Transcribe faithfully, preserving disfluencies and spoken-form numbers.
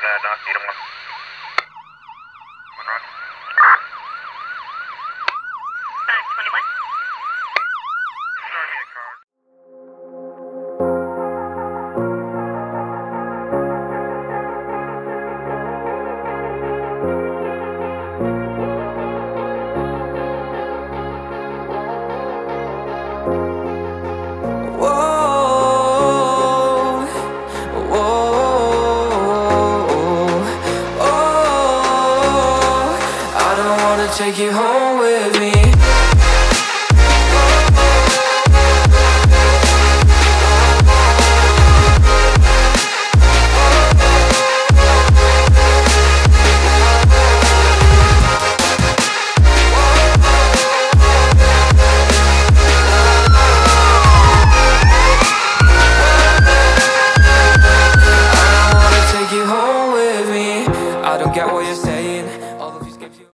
uh, Doc, eight oh one. One roger. five twenty-one. Sorry, need a car. Take you home with me. I don't wanna take you home with me. I don't get what you're saying. All of these games you